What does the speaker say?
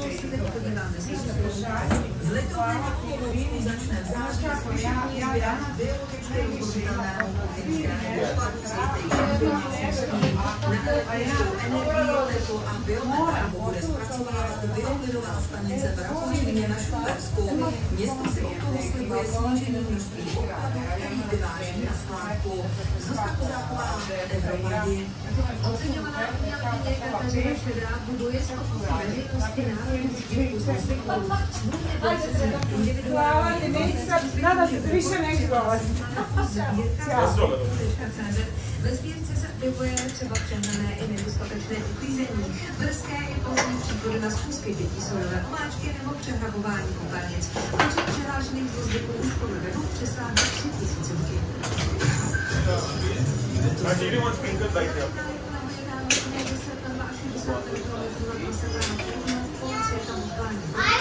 se teď podíváme z v ledovém obchodu začne v září zkušení sběrat biologicky rozložitelného kuchyňského odpadu z jistých na elektrickou energii, teplo a biometan bude zpracovávat bioplynová stanice v Rakovníně na Šumpersku. Město si od toho slibuje snížení množství odpadů, který vyváží na skládku. Zuzka Kozáková, Evropady. Oceňovaná umělkyně Kateřina Šedá buduje schopnost veřejnosti národní zvyku ze zvyku. Smluvně vycizení individuální ve sbírce se objevuje třeba přehnané i nedostatečné uklízení, brzké i pozdní příchody na schůzky dětí, solové omáčky nebo přehrabování popelnic. Počet přihlášených z zvyku už podle webu přesáhne 3000.